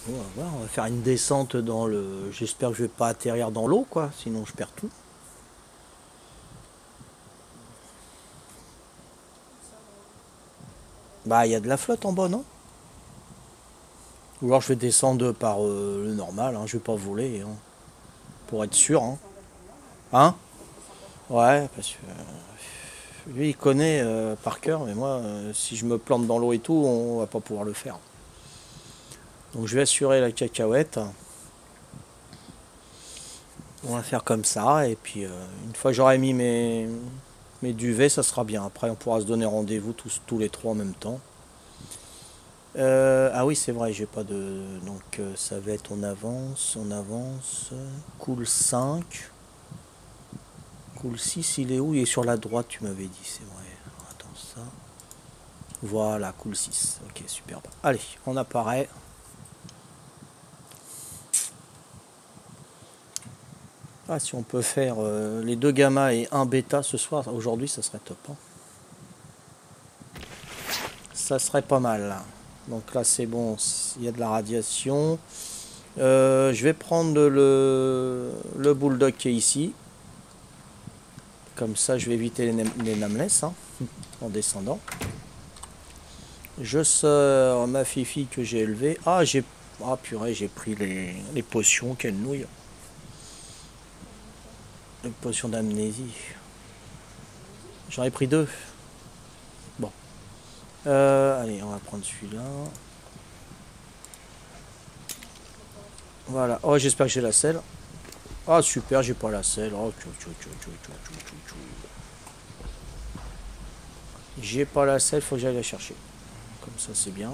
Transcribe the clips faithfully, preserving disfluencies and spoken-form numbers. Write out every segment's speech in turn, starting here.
On va voir, on va faire une descente dans le... J'espère que je vais pas atterrir dans l'eau, quoi, sinon je perds tout. Bah, il y a de la flotte en bas, non? Ou alors je vais descendre par euh, le normal, hein, je vais pas voler, hein, pour être sûr. Hein, hein. Ouais, parce que euh, lui il connaît euh, par cœur, mais moi, euh, si je me plante dans l'eau et tout, on va pas pouvoir le faire. Donc je vais assurer la cacahuète. On va faire comme ça, et puis euh, une fois que j'aurai mis mes, mes duvets, ça sera bien. Après, on pourra se donner rendez-vous tous, tous les trois en même temps. Euh, ah oui, c'est vrai, j'ai pas de... Donc euh, ça va être on avance, on avance. Cool cinq. Cool six, il est où? Il est sur la droite, tu m'avais dit, c'est vrai. Alors, attends, ça. Voilà, cool six. Ok, superbe. Allez, on apparaît. Ah, si on peut faire euh, les deux gamma et un bêta ce soir, aujourd'hui, ça serait top. Hein. Ça serait pas mal. Là. Donc là, c'est bon, il y a de la radiation. Euh, je vais prendre le, le bulldog qui est ici. Comme ça, je vais éviter les, les nameless hein, en descendant. Je sors ma fifi que j'ai élevée. Ah, j'ai... Ah, purée, j'ai pris les, les potions. Quelle nouille. Les potions d'amnésie. J'en ai pris deux. Bon. Euh, allez, on va prendre celui-là. Voilà. Oh, j'espère que j'ai la selle. Ah, super, j'ai pas la selle. Oh, tchou, tchou, tchou, tchou, tchou, tchou, tchou. J'ai pas la selle, faut que j'aille la chercher. Comme ça, c'est bien.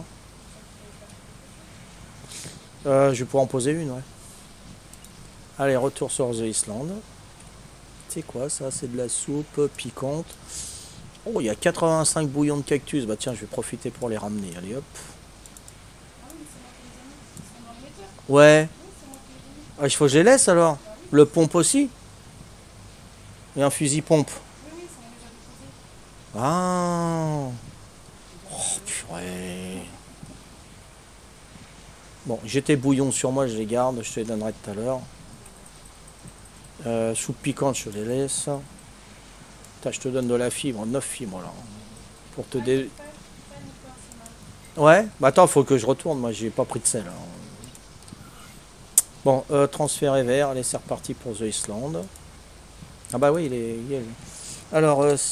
Euh, je vais pouvoir en poser une, ouais. Allez, retour sur The Island. C'est quoi ça? C'est de la soupe piquante. Oh, il y a quatre-vingt-cinq bouillons de cactus. Bah tiens, je vais profiter pour les ramener. Allez, hop. Ouais. Ah, il faut que je les laisse alors. Le pompe aussi. Et un fusil pompe. Ah. Oh, purée. Bon, j'ai tes bouillons sur moi, je les garde. Je te les donnerai tout à l'heure. Euh, soupe piquante, je les laisse. Putain, je te donne de la fibre. neuf fibres là. Pour te dé... Ouais. Bah attends, faut que je retourne. Moi, j'ai pas pris de sel. Hein. Bon, euh, transféré vers. Allez, c'est reparti pour The Island. Ah bah oui, il est... Il est... Alors, euh...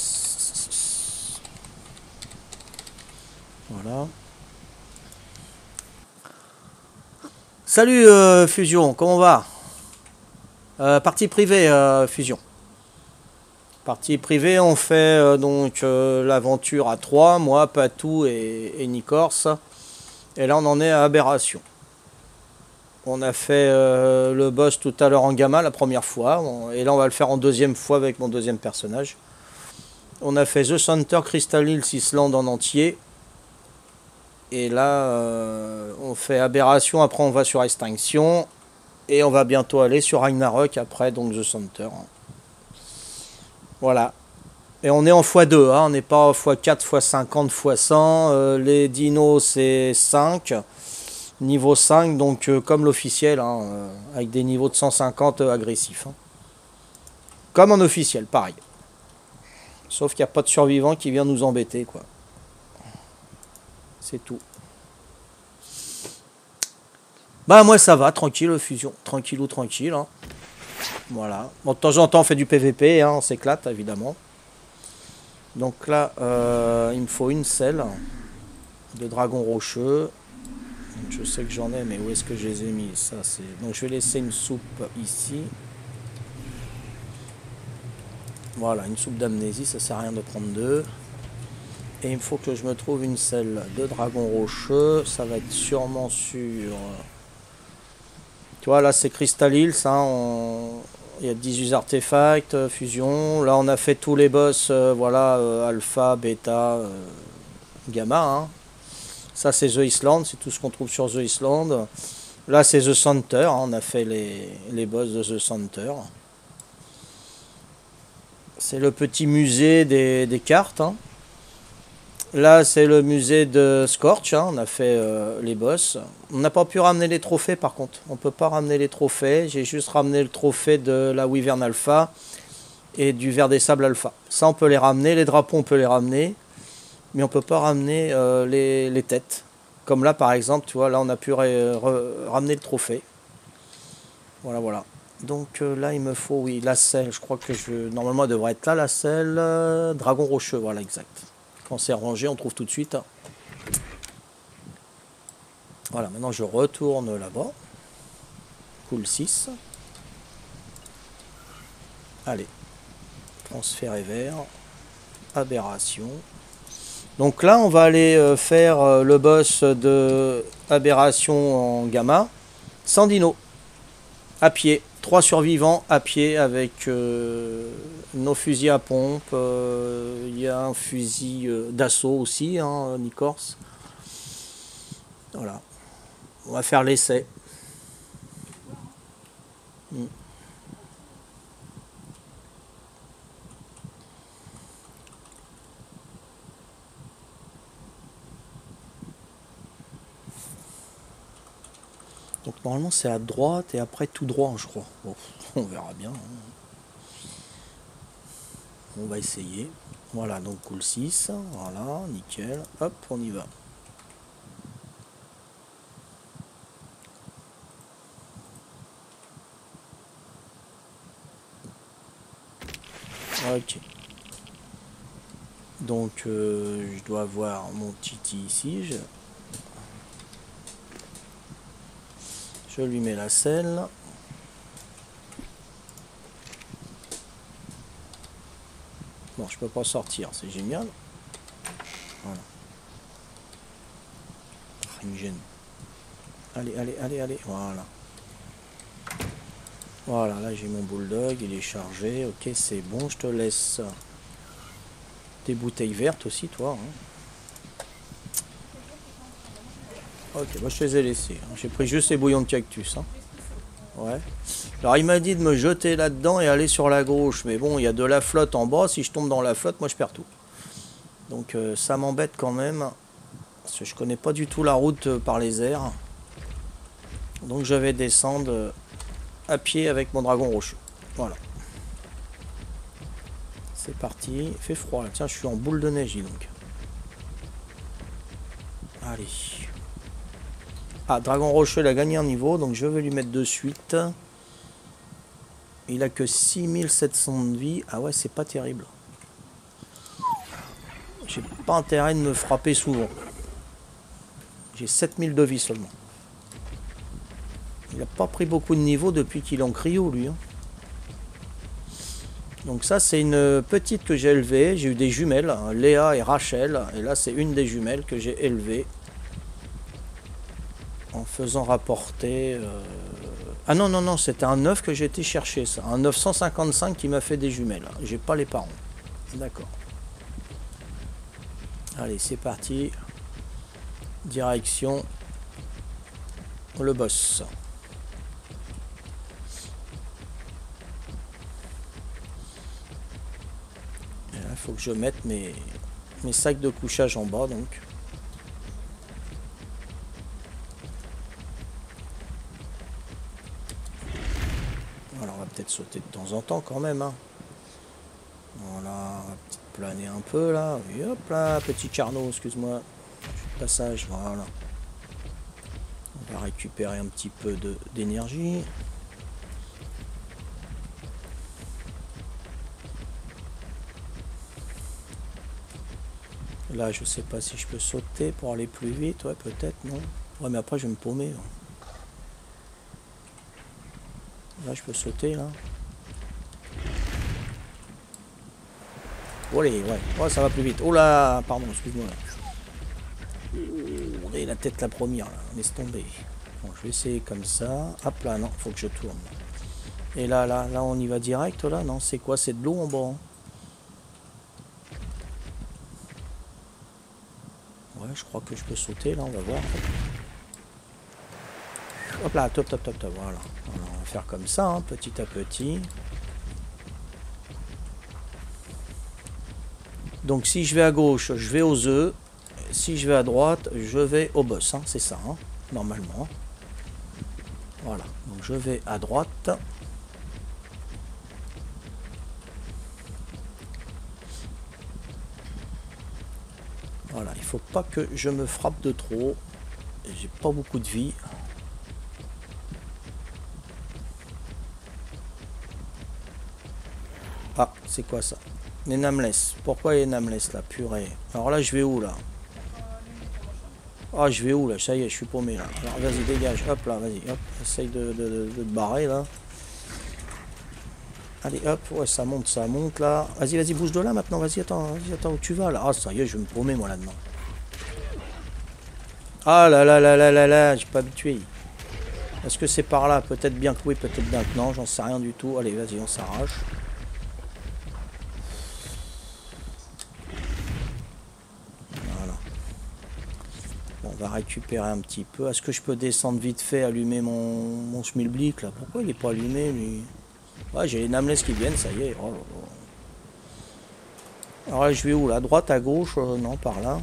voilà. Salut euh, Fusion, comment on va? euh, Partie privée, euh, Fusion. Partie privée, on fait euh, donc euh, l'aventure à trois, moi, Patou et, et Nicorse. Et là, on en est à Aberration. On a fait euh, le boss tout à l'heure en gamma la première fois. Et là, on va le faire en deuxième fois avec mon deuxième personnage. On a fait The Center, Crystal Hills, Island en entier. Et là, euh, on fait Aberration, après on va sur Extinction. Et on va bientôt aller sur Ragnarok après, donc The Center. Voilà. Et on est en fois deux, hein, on n'est pas fois quatre, fois cinquante, fois cent. Euh, les dinos, c'est cinq. Niveau cinq, donc euh, comme l'officiel, hein, euh, avec des niveaux de cent cinquante euh, agressifs. Hein. Comme en officiel, pareil. Sauf qu'il n'y a pas de survivant qui vient nous embêter, quoi. C'est tout. Bah moi ça va, tranquille, fusion. Tranquille ou tranquille. Hein. Voilà. Bon, de temps en temps on fait du P V P, hein, on s'éclate évidemment. Donc là, euh, il me faut une selle de dragon rocheux. Donc, je sais que j'en ai, mais où est-ce que je les ai mis? Ça, c'est... Donc je vais laisser une soupe ici. Voilà, une soupe d'amnésie, ça sert à rien de prendre deux. Et il me faut que je me trouve une selle de dragon rocheux. Ça va être sûrement sur... Tu vois, là c'est Crystal Hills, hein, on... il y a dix-huit artefacts, euh, fusion. Là on a fait tous les boss, euh, voilà, euh, alpha, bêta, euh, gamma. Hein. Ça c'est The Island, c'est tout ce qu'on trouve sur The Island. Là c'est The Center, hein, on a fait les, les boss de The Center. C'est le petit musée des, des cartes. Hein. Là, c'est le musée de Scorch. Hein. On a fait euh, les boss. On n'a pas pu ramener les trophées, par contre. On peut pas ramener les trophées. J'ai juste ramené le trophée de la Wyvern Alpha et du Ver des Sables Alpha. Ça, on peut les ramener. Les drapeaux, on peut les ramener. Mais on peut pas ramener euh, les, les têtes. Comme là, par exemple, tu vois, là, on a pu ramener le trophée. Voilà, voilà. Donc euh, là, il me faut, oui, la selle. Je crois que je normalement, elle devrait être là, la selle. Euh, Dragon rocheux, voilà, exact. Quand c'est rangé, on trouve tout de suite. Voilà, maintenant je retourne là-bas. Cool six. Allez. Transfert vert. Aberration. Donc là, on va aller euh, faire euh, le boss de Aberration en gamma. Sans dino. À pied. Trois survivants à pied avec euh, nos fusils à pompe. Il euh, y a un fusil euh, d'assaut aussi, hein, Nikors. Voilà. On va faire l'essai. Hmm. Donc normalement c'est à droite et après tout droit, je crois. Bon, on verra bien. On va essayer. Voilà, donc cool six. Voilà, nickel. Hop, on y va. Ok. Donc euh, je dois avoir mon Titi ici. Je... je lui mets la selle. Bon, je peux pas sortir, c'est génial. Voilà. Ah, il me gêne. Allez, allez, allez, allez. Voilà. Voilà, là j'ai mon bulldog, il est chargé. Ok, c'est bon, je te laisse. Des bouteilles vertes aussi, toi. Hein. Ok, moi je te les ai laissées. Hein. J'ai pris juste les bouillons de cactus. Hein. Ouais. Alors il m'a dit de me jeter là-dedans et aller sur la gauche. Mais bon, il y a de la flotte en bas. Si je tombe dans la flotte, moi je perds tout. Donc euh, ça m'embête quand même. Parce que je connais pas du tout la route euh, par les airs. Donc je vais descendre euh, à pied avec mon dragon rocheux. Voilà. C'est parti. Il fait froid là. Tiens, je suis en boule de neige donc. Allez. Ah, dragon rocheux, il a gagné un niveau. Donc je vais lui mettre de suite. Il a que six mille sept cents de vie. Ah ouais, c'est pas terrible. J'ai pas intérêt de me frapper souvent. J'ai sept mille de vie seulement. Il n'a pas pris beaucoup de niveau depuis qu'il est en cryo, lui. Hein. Donc ça, c'est une petite que j'ai élevée. J'ai eu des jumelles, hein, Léa et Rachel. Et là, c'est une des jumelles que j'ai élevée. En faisant rapporter... Euh... Ah non, non, non, c'était un œuf que j'ai été chercher, ça. Un neuf cent cinquante-cinq qui m'a fait des jumelles. J'ai pas les parents. D'accord. Allez, c'est parti. Direction le boss. Il faut que je mette mes, mes sacs de couchage en bas, donc. Alors, on va peut-être sauter de temps en temps quand même. Hein. Voilà, on va peut-être planer un peu là. Et hop là, petit carnot, excuse-moi. Passage, voilà. On va récupérer un petit peu de d'énergie. Là, je sais pas si je peux sauter pour aller plus vite. Ouais, peut-être, non. Ouais, mais après, je vais me paumer. Là, là je peux sauter, là. Oh, allez, ouais. Oh, ça va plus vite. Oh là, pardon, excuse-moi. On est la tête la première, là. Laisse tomber. Bon, je vais essayer comme ça. Hop là, non, faut que je tourne. Et là, là, là, on y va direct, là. Non, c'est quoi? C'est de l'eau en bas. Hein. Ouais, je crois que je peux sauter, là, on va voir. Hop là, top, top, top, top, voilà. Alors, on va faire comme ça, hein, petit à petit. Donc si je vais à gauche, je vais aux œufs. Si je vais à droite, je vais au boss. Hein, c'est ça, hein, normalement. Voilà, donc je vais à droite. Voilà, il faut pas que je me frappe de trop. J'ai pas beaucoup de vie. Ah, c'est quoi ça? Les nameless. Pourquoi les nameless là, purée? Alors là, je vais où là? Ah, je vais où là? Ça y est, je suis paumé là. Alors vas-y, dégage. Hop là, vas-y. Hop, essaye de, de, de, de te barrer là. Allez, hop. Ouais, ça monte, ça monte là. Vas-y, vas-y, bouge de là maintenant. Vas-y, attends, vas-y, attends, où tu vas là? Ah, ça y est, je vais me paumer moi là-dedans. Ah là là là là là là, j'ai pas habitué. Est-ce que c'est par là? Peut-être bien que oui, peut-être bien que non. J'en sais rien du tout. Allez, vas-y, on s'arrache. On va récupérer un petit peu. Est-ce que je peux descendre vite fait, allumer mon, mon schmilblick là? Pourquoi il n'est pas allumé lui? Ouais, j'ai les nameless qui viennent, ça y est. Oh là là. Alors là, je vais où là? À droite, à gauche? euh, Non, par là.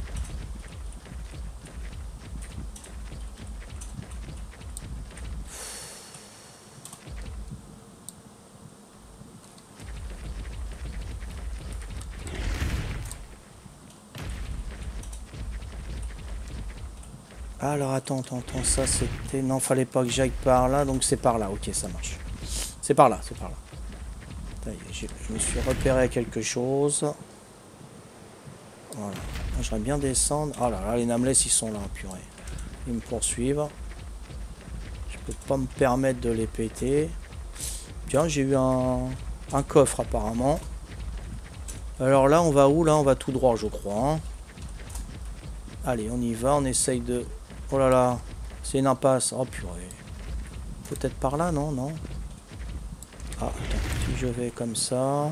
Alors attends, attends, attends, ça c'était... Non, fallait pas que j'aille par là, donc c'est par là, ok, ça marche. C'est par là, c'est par là. Ça y est, je me suis repéré à quelque chose. Voilà. J'aimerais bien descendre. Oh là là, les nameless ils sont là, purée. Ils me poursuivent. Je peux pas me permettre de les péter. Tiens, j'ai eu un, un coffre apparemment. Alors là, on va où? Là, on va tout droit, je crois. Hein. Allez, on y va, on essaye de... Oh là là, c'est une impasse. Oh purée. Peut-être par là, non? Non. Ah, attends, si je vais comme ça...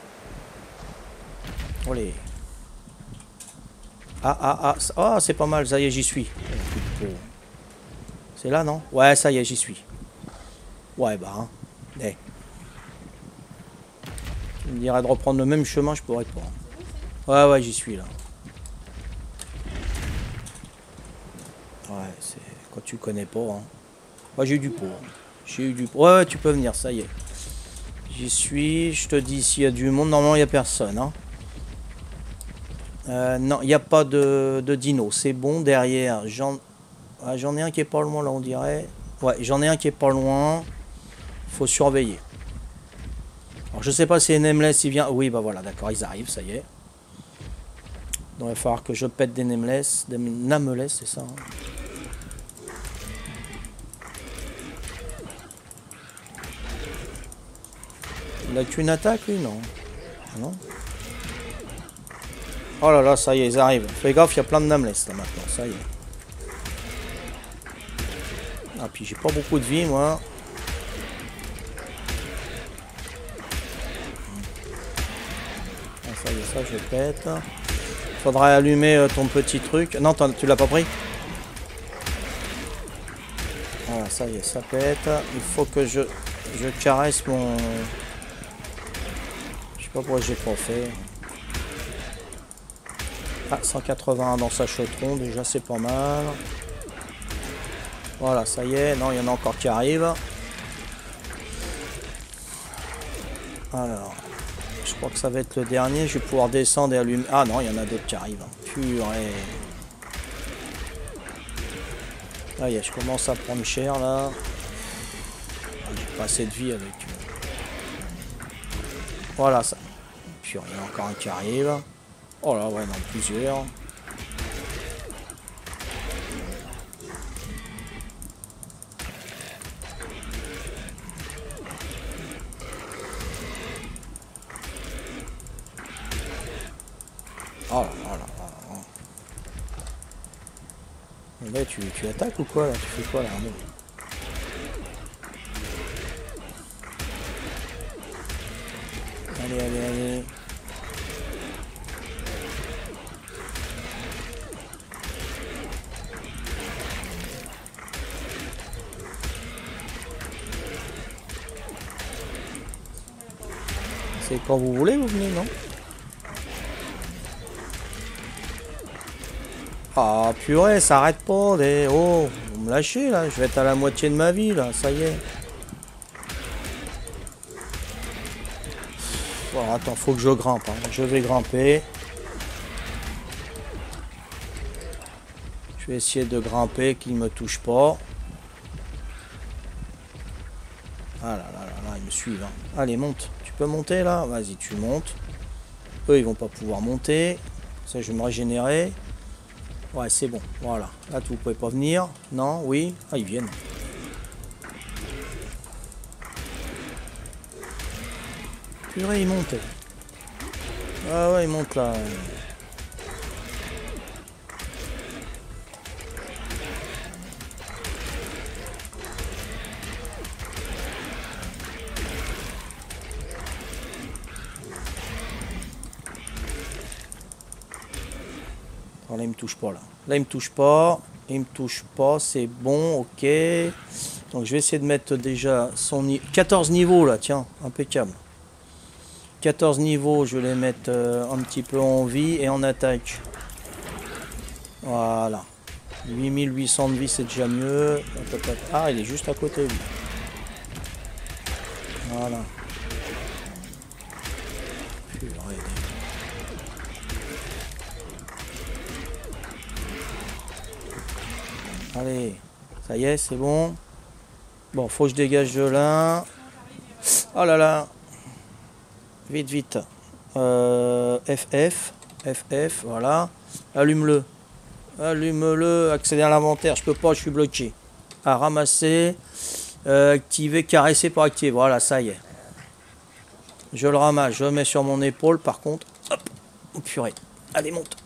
Allez. Ah, ah, ah, ah, c'est pas mal, ça y est, j'y suis. C'est là, non? Ouais, ça y est, j'y suis. Ouais, bah, hein. Hey. Tu me dirais de reprendre le même chemin, je pourrais pas. Ouais, ouais, j'y suis, là. Ouais, c'est quand tu connais pas. Hein. Moi, j'ai eu du pot. J'ai eu du pot. Ouais, tu peux venir, ça y est. J'y suis. Je te dis, s'il y a du monde, normalement, il n'y a personne. Hein. Euh, non, il n'y a pas de, de dino. C'est bon, derrière. J'en ah, j'en ai un qui est pas loin, là, on dirait. Ouais, j'en ai un qui est pas loin. Faut surveiller. Alors, je sais pas si Nameless, il vient. Oui, bah voilà, d'accord, ils arrivent, ça y est. Donc, il va falloir que je pète des Nameless. Des Nameless, c'est ça. Hein. Il a qu'une attaque, lui, non? Non. Oh là là, ça y est, ils arrivent. Fais gaffe, il y a plein de nameless là maintenant, ça y est. Ah, puis j'ai pas beaucoup de vie, moi. Ah, ça y est, ça je pète. Faudrait allumer ton petit truc. Non, tu l'as pas pris? Voilà, ça y est, ça pète. Il faut que je, je caresse mon... Je sais pas pourquoi j'ai pas fait. Ah, cent quatre-vingt-un dans sa chautron, déjà c'est pas mal. Voilà, ça y est. Non, il y en a encore qui arrivent. Alors, je crois que ça va être le dernier. Je vais pouvoir descendre et allumer. Ah non, il y en a d'autres qui arrivent. Purée. Ah, y est, je commence à prendre cher là. Ah, j'ai pas assez de vie avec. Voilà ça. Purée, il y en a encore un qui arrive. Oh là, ouais, non, plusieurs. Oh là là là là. Là, tu, tu attaques ou quoi là? Tu fais quoi là? Allez, allez, allez. C'est quand vous voulez, vous venez, non? Ah purée, ça arrête pas. Des... Oh, vous me lâchez là, je vais être à la moitié de ma vie là, ça y est. Bon, attends, faut que je grimpe. Hein. Je vais grimper. Je vais essayer de grimper, qu'il ne me touche pas. Ah là là là là, ils me suivent. Hein. Allez, monte. Tu peux monter là? Vas-y, tu montes. Eux, ils vont pas pouvoir monter. Ça, je vais me régénérer. Ouais, c'est bon. Voilà. Là, vous pouvez pas venir. Non, oui. Ah, ils viennent. Purée, ils montent. Ah ouais, ils montent là. Alors là, il me touche pas là. Là, il me touche pas. Il me touche pas. C'est bon, ok. Donc, je vais essayer de mettre déjà son ni quatorze niveaux là. Tiens, impeccable. quatorze niveaux, je vais les mettre euh, un petit peu en vie et en attaque. Voilà. huit mille huit cents de vie, c'est déjà mieux. Ah, il est juste à côté, lui. Voilà. Allez, ça y est, c'est bon. Bon, faut que je dégage de là. Oh là là. Vite, vite. Euh, F F. F F, voilà. Allume-le. Allume-le. Accéder à l'inventaire. Je peux pas, je suis bloqué. À ramasser. Euh, activer, caresser pour activer. Voilà, ça y est. Je le ramasse. Je le mets sur mon épaule, par contre. Hop. Oh purée. Allez, monte.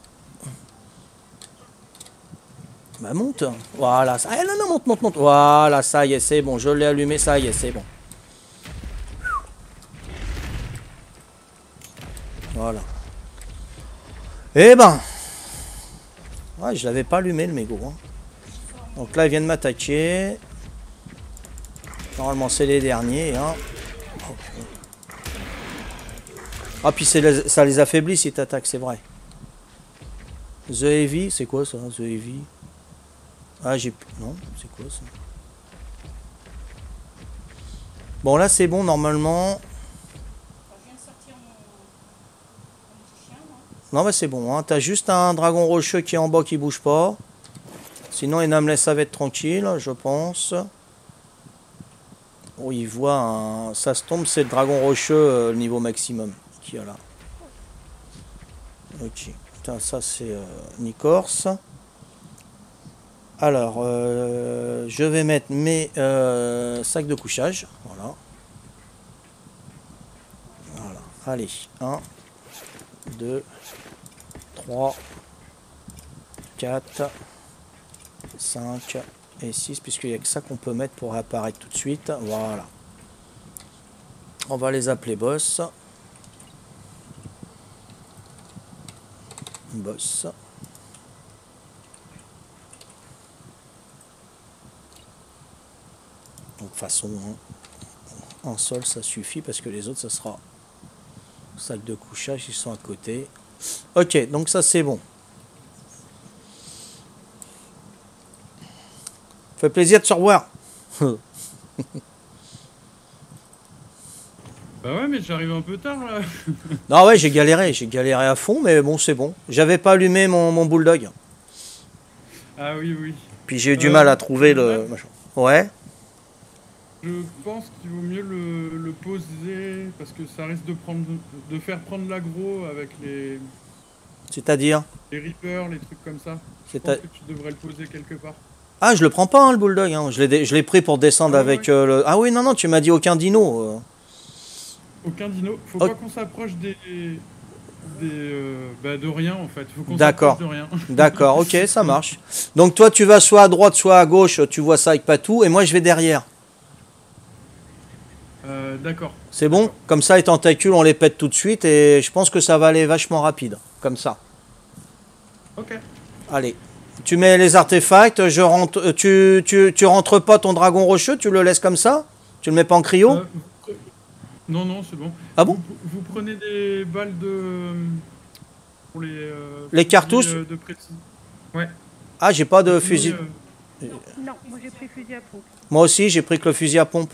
Bah monte. Voilà. Ah non, non, monte, monte, monte. Voilà, ça y est, c'est bon. Je l'ai allumé, ça y est, c'est bon. Voilà. Eh ben. Ouais, je l'avais pas allumé le mégot. Hein. Donc là, ils viennent m'attaquer. Normalement, c'est les derniers. Hein. Oh, ah, puis les, ça les affaiblit si tu attaques, c'est vrai. The Heavy, c'est quoi ça, The Heavy? Ah, j'ai... Non, c'est quoi ça? Bon, là, c'est bon, normalement. Non, mais c'est bon. Hein. T'as juste un dragon rocheux qui est en bas qui bouge pas. Sinon, Enamless, ça va être tranquille, je pense. Oh, il voit un... Ça se tombe, c'est le dragon rocheux, euh, le niveau maximum qu'il y a là. Ok. Putain, ça, c'est euh, Nicorse. Alors, euh, je vais mettre mes euh, sacs de couchage. Voilà. Voilà. Allez. un, deux, trois, quatre, cinq et six. Puisqu'il n'y a que ça qu'on peut mettre pour apparaître tout de suite. Voilà. On va les appeler boss. Boss. Donc, de toute façon, un seul, ça suffit parce que les autres, ça sera sac de couchage, ils sont à côté. Ok, donc ça, c'est bon. Fait plaisir de se revoir. Bah ouais, mais j'arrive un peu tard là. Non, ouais, j'ai galéré, j'ai galéré à fond, mais bon, c'est bon. J'avais pas allumé mon, mon bulldog. Ah oui, oui. Puis j'ai eu du Euh, mal à trouver le. Ouais. Je pense qu'il vaut mieux le, le poser parce que ça risque de prendre de faire prendre l'aggro avec les. C'est-à-dire Les Reapers, les trucs comme ça. Je C'est pense à... que tu devrais le poser quelque part. Ah, je le prends pas, hein, le bulldog. Hein. Je l'ai pris pour descendre ah, avec ouais. euh, le. Ah oui, non, non, tu m'as dit aucun dino. Euh... Aucun dino. Faut oh. pas qu'on s'approche des. Des, euh, bah de rien en fait. Faut qu'on D'accord. s'approche de rien. D'accord, ok, ça marche. Donc toi, tu vas soit à droite, soit à gauche. Tu vois ça avec Patou, et moi, je vais derrière. Euh, D'accord. C'est bon. Comme ça, les tentacules, on les pète tout de suite, et je pense que ça va aller vachement rapide, comme ça. Ok. Allez. Tu mets les artefacts, je rentre. Tu, tu, tu rentres pas ton dragon rocheux, tu le laisses comme ça? Tu le mets pas en cryo? euh, Non, non, c'est bon. Ah bon? vous, vous prenez des balles de. Pour les. Euh, les cartouches de, de précis. Ouais. Ah, j'ai pas de Sinon, fusil. euh, Non, moi j'ai pris fusil à pompe. Moi aussi, j'ai pris que le fusil à pompe.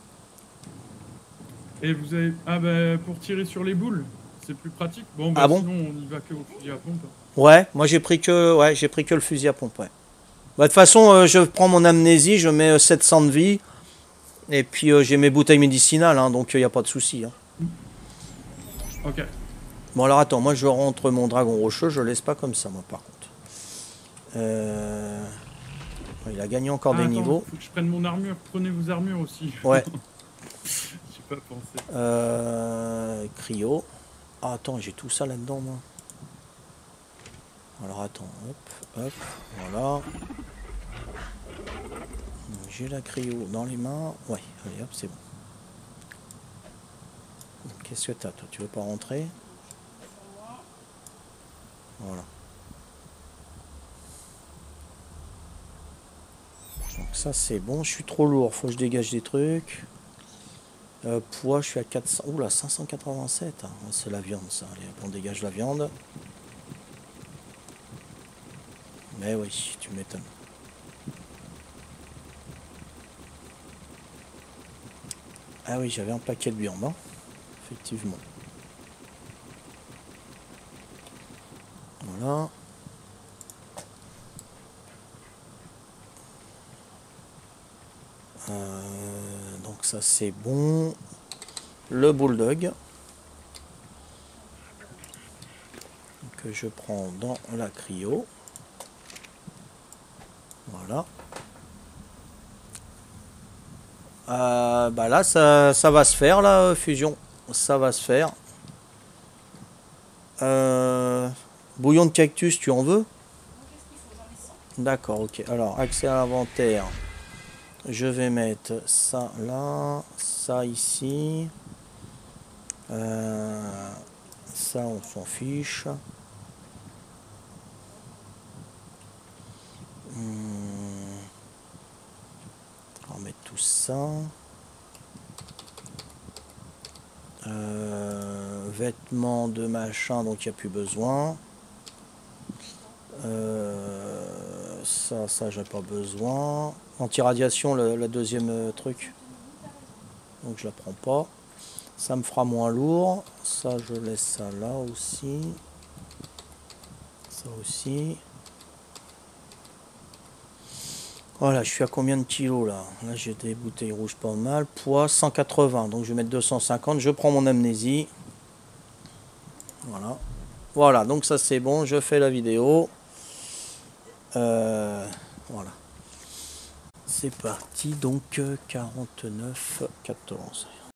Et vous avez... Ah bah pour tirer sur les boules, c'est plus pratique. Bon bah Ah bon? sinon on y va que au fusil à pompe. Ouais, moi j'ai pris que ouais, j'ai pris que le fusil à pompe, ouais. Bah, de toute façon, euh, je prends mon amnésie, je mets euh, sept cents de vie. Et puis euh, j'ai mes bouteilles médicinales, hein, donc il n'y a pas de souci. Hein. Ok. Bon alors attends, moi je rentre mon dragon rocheux, je le laisse pas comme ça, moi par contre. Euh... Il a gagné encore Ah des attends, niveaux. faut que je prenne mon armure. Prenez vos armures aussi. Ouais. J'ai pas pensé. Euh... Cryo. Ah attends, j'ai tout ça là-dedans, moi. Alors attends, hop, hop, voilà. J'ai la cryo dans les mains. Ouais, allez hop, c'est bon. Qu'est-ce que t'as, toi? Tu veux pas rentrer? Voilà. Donc ça c'est bon, je suis trop lourd, faut que je dégage des trucs. Euh, poids, je suis à quatre cents. Oula, cinq cent quatre-vingt-sept. Hein. C'est la viande ça. Allez, on dégage la viande. Mais oui, tu m'étonnes. Ah oui, j'avais un paquet de viande, hein. Effectivement. Voilà. Euh, donc ça c'est bon. Le bulldog. Que je prends dans la cryo. Voilà. Euh, bah là ça, ça va se faire la fusion. Ça va se faire. Euh, bouillon de cactus, tu en veux? D'accord, ok. Alors, accès à l'inventaire. Je vais mettre ça là, ça ici. Euh, ça, on s'en fiche. Hmm. On va mettre tout ça. Euh, vêtements de machin, donc il n'y a plus besoin. Euh, ça, ça, j'ai pas besoin. Anti-radiation, le, la deuxième euh, truc. Donc je la prends pas. Ça me fera moins lourd. Ça, je laisse ça là aussi. Ça aussi. Voilà, je suis à combien de kilos là? Là, j'ai des bouteilles rouges pas mal. Poids cent quatre-vingts. Donc je vais mettre deux cent cinquante. Je prends mon amnésie. Voilà. Voilà, donc ça c'est bon. Je fais la vidéo. Euh, voilà. C'est parti. Donc quarante-neuf quatorze.